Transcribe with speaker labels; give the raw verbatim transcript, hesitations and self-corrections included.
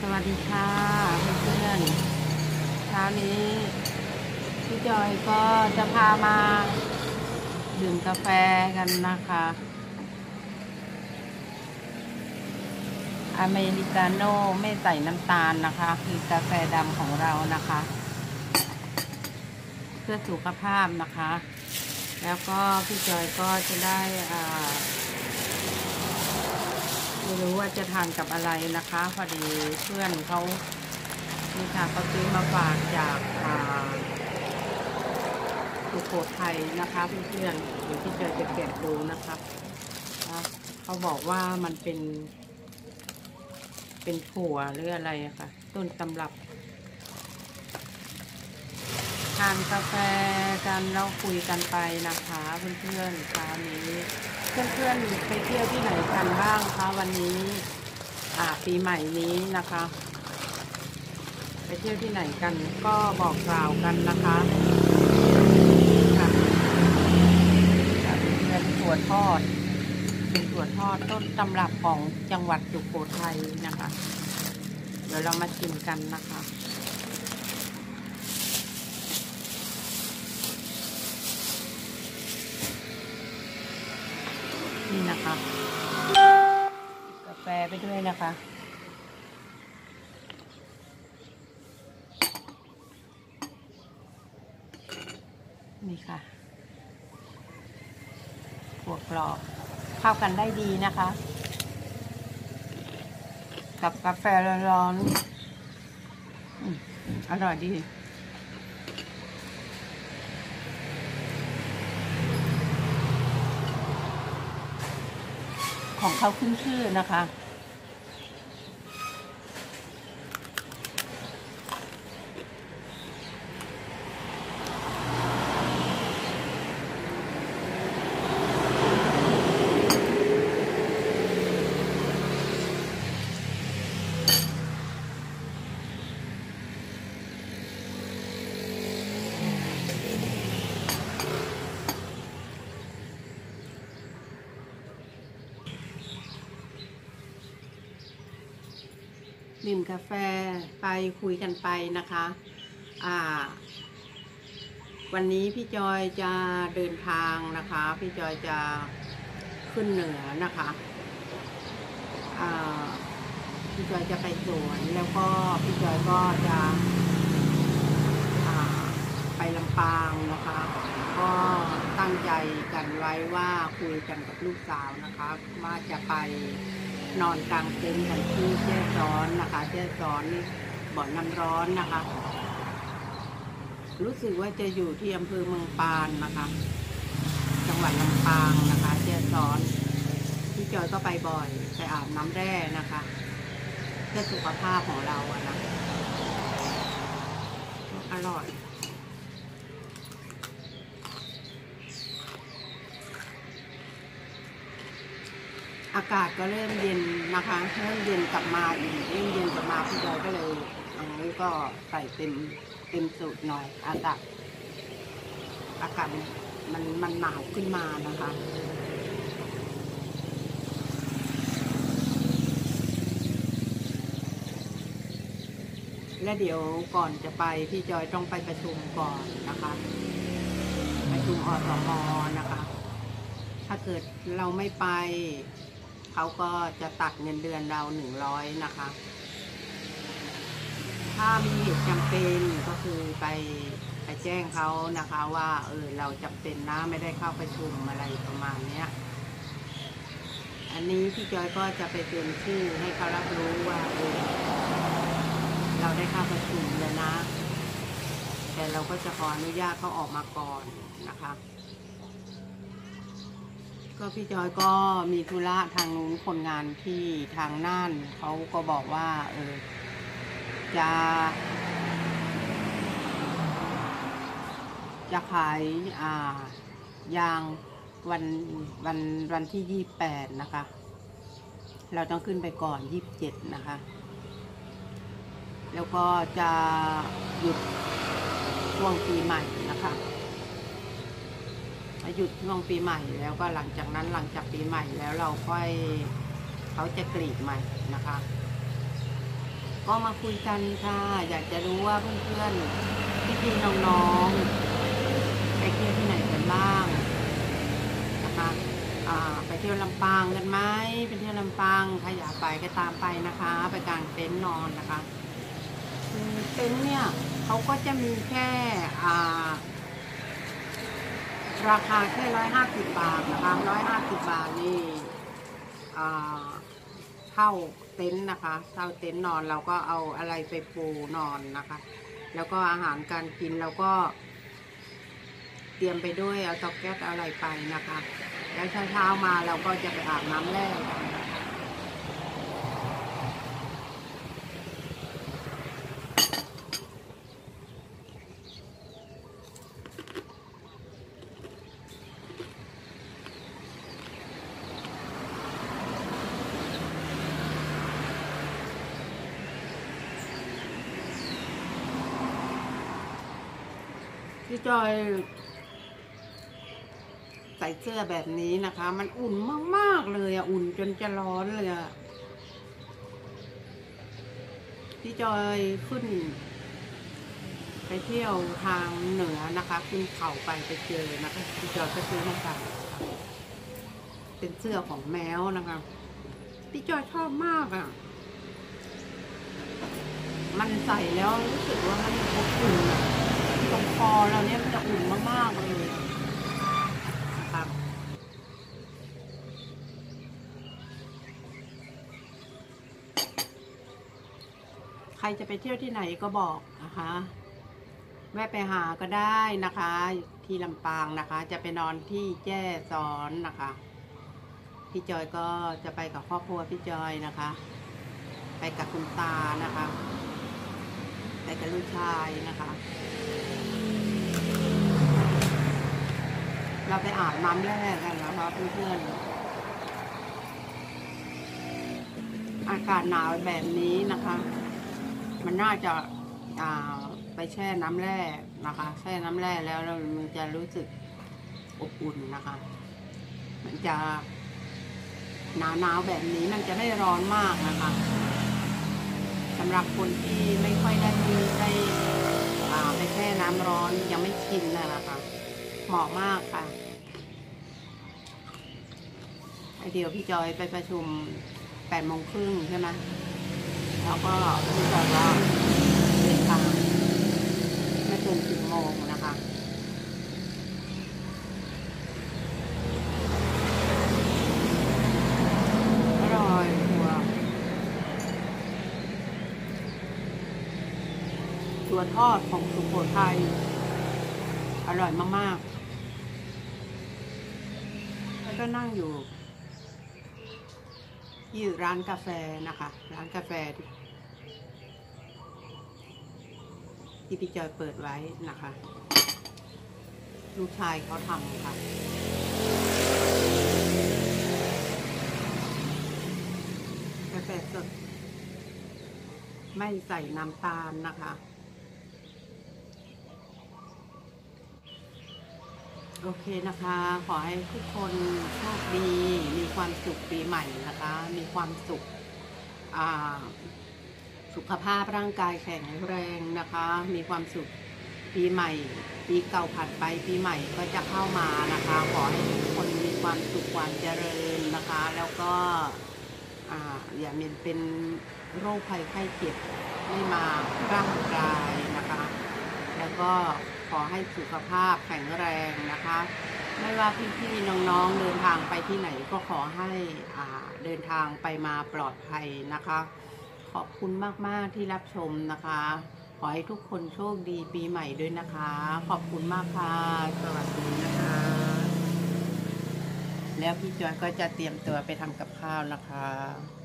Speaker 1: วัสดีค่ะเพื่อนๆเช้านี้พี่จอยก็จะพามาดื่มกาแฟกันนะคะอเมริกาโน่ไม่ใส่น้ำตาลนะคะคือกาแฟดำของเรานะคะเพื่อสุขภาพนะคะแล้วก็พี่จอยก็จะได้อ่าไม่รู้ว่าจะทานกับอะไรนะคะพอดีเพื่อนเขานี่ค่ะเขาซื้อมาฝากจากสุโขทัยนะคะเพื่อนๆเดี๋ยวพี่จอยจะแกะดูนะคะเขาบอกว่ามันเป็นเป็นถั่วหรืออะไรอะค่ะต้นตำรับทานกาแฟกันเราคุยกันไปนะคะเพื่อนๆคราวนี้เพื่อนๆไปเที่ยวที่ไหนกันบ้างคะวันนี้อ่าปีใหม่นี้นะคะไปเที่ยวที่ไหนกันก็บอกกล่าวกันนะคะค่ะเป็นถั่วทอดเป็นถั่วทอดต้นตำรับของจังหวัดสุโขทัยนะคะเดี๋ยวเรามาชิมกันนะคะนี่นะคะกาแฟไปด้วยนะคะนี่ค่ะถั่วกรอบเข้ากันได้ดีนะคะกับกาแฟร้อนๆอร่อยดีของเขาขึ้นชื่อนะคะดื่มกาแฟไปคุยกันไปนะคะอ่าวันนี้พี่จอยจะเดินทางนะคะพี่จอยจะขึ้นเหนือนะคะอ่าพี่จอยจะไปสวนแล้วก็พี่จอยก็จะอ่าไปลำปางนะคะก็ตั้งใจกันไว้ว่าคุยกันกับลูกสาวนะคะว่าจะไปนอนกลางเต็นท์กันที่แจ้ซ้อนนะคะแจ้ซ้อนบ่อน้ำร้อนนะคะรู้สึกว่าจะอยู่ที่อำเภอเมืองปานนะคะจังหวัดลำปางนะคะแจ้ซ้อนพี่จอยก็ไปบ่อยไปอาบน้ำแร่นะคะเพื่อสุขภาพของเราอะนะอร่อยอากาศก็เริ่มเย็นนะคะเริ่มเย็นกลับมาอีกเริ่มเย็นกลับมาพี่จอยก็เลยอันนี้ก็ใส่เต็มเต็มสูตรหน่อยอากาศอากาศมันมันหนาวขึ้นมานะคะและเดี๋ยวก่อนจะไปพี่จอยต้องไปประชุมก่อนนะคะประชุมอสม.นะคะถ้าเกิดเราไม่ไปเขาก็จะตัดเงินเดือนเราหนึ่งร้อยนะคะถ้ามีเหตุจำเป็นก็คือไปไปแจ้งเขานะคะว่าเออเราจำเป็นนะไม่ได้เข้าประชุมอะไรประมาณนี้อันนี้พี่จอยก็จะไปเตือนชื่อให้เขารับรู้ว่าเออเราได้เข้าประชุมแล้วนะแต่เราก็จะขออนุญาตเขาออกมาก่อนนะคะก็พี่จอยก็มีธุระทางนู้นคนงานที่ทางน่านเขาก็บอกว่าเออจะจะขายอ่ายางวันวันวันที่ยี่สิบแปดนะคะเราต้องขึ้นไปก่อนยี่สิบเจ็ดนะคะแล้วก็จะหยุดช่วงปีใหม่นะคะหยุดช่วงปีใหม่แล้วก็หลังจากนั้นหลังจากปีใหม่แล้วเราค่อยเขาจะกรีดใหม่นะคะก็มาคุยกันค่ะอยากจะรู้ว่าเพื่อนๆพี่ๆน้องๆไปเที่ยวที่ไหนกันบ้างนะคะอ่าไปเที่ยวลำปางกันไหมไปเที่ยวลำปางถ้าอยากไปก็ตามไปนะคะ ไปกางเต็นท์นอนนะคะคือเต็นท์เนี่ยเขาก็จะมีแค่อ่าราคาแค่ร้อยห้าสิบบาทนะคะร้อยห้าสิบบาทนี่อ่าเท่าเต็นท์นะคะเท่าเต็นท์นอนเราก็เอาอะไรไปปูนอนนะคะแล้วก็อาหารการกินเราก็เตรียมไปด้วยเอาเตาแก๊สอะไรไปนะคะแล้วเช้าๆมาเราก็จะไปอาบน้ำแร่กันพี่จอยใส่เสื้อแบบนี้นะคะมันอุ่นมากๆเลยอ่ะอุ่นจนจะร้อนเลยอ่ะพี่จอยขึ้นไปเที่ยวทางเหนือนะคะขึ้นเขาไปไปเจอนะคะพี่จอยก็ซื้อมาใส่เป็นเสื้อของแมวนะคะพี่จอยชอบมากอ่ะมันใส่แล้วรู้สึกว่ามันอบอุ่นอ่ะตรงคอเราเนี่ยมันจะอุ่นมากๆเลยนะครับใครจะไปเที่ยวที่ไหนก็บอกนะคะแวะไปหาก็ได้นะคะที่ลำปางนะคะจะไปนอนที่แจ้ซ้อนนะคะพี่จอยก็จะไปกับครอบครัวพี่จอยนะคะไปกับคุณตานะคะไปกับลูกชายนะคะเราไปอาบน้ำแร่กันนะคะเพื่อนๆอากาศหนาวแบบนี้นะคะมันน่าจะไปแช่น้ำแร่นะคะแช่น้ำแร่แล้วมันจะรู้สึกอบอุ่นนะคะมันจะหนาวหนาวแบบนี้มันจะไม่ร้อนมากนะคะสำหรับคนที่ไม่ค่อยได้ได้ไปแช่น้ำร้อนยังไม่ชินนะคะเหมาะมากค่ะเดี๋ยวพี่จอยไปประชุมแปดโมงครึ่งใช่ไหมแล้วก็พี่จอยว่าเดินทางไม่เกินสิบโมงนะคะอร่อยตัวตัวทอดของสุโขทัยอร่อยมากๆแล้วก็นั่งอยู่ที่ร้านกาแฟนะคะร้านกาแฟที่พี่จอยเปิดไว้นะคะลูกชายเขาทำค่ะกาแฟสดไม่ใส่น้ำตาลนะคะโอเคนะคะขอให้ทุกคนโชคดีมีความสุขปีใหม่นะคะมีความสุขอ่าสุขภาพร่างกายแข็งแรงนะคะมีความสุขปีใหม่ปีเก่าผ่านไปปีใหม่ก็จะเข้ามานะคะขอให้ทุกคนมีความสุขความเจริญนะคะแล้วก็อ่าอย่ามีเป็นโรคภัยไข้เจ็บไม่มาร่างกายนะคะแล้วก็ขอให้สุขภาพแข็งแรงนะคะไม่ว่าพี่ๆน้องๆเดินทางไปที่ไหนก็ขอให้อ่าเดินทางไปมาปลอดภัยนะคะขอบคุณมากๆที่รับชมนะคะขอให้ทุกคนโชคดีปีใหม่ด้วยนะคะขอบคุณมากค่ะสวัสดีนะคะแล้วพี่จอยก็จะเตรียมตัวไปทำกับข้าวนะคะ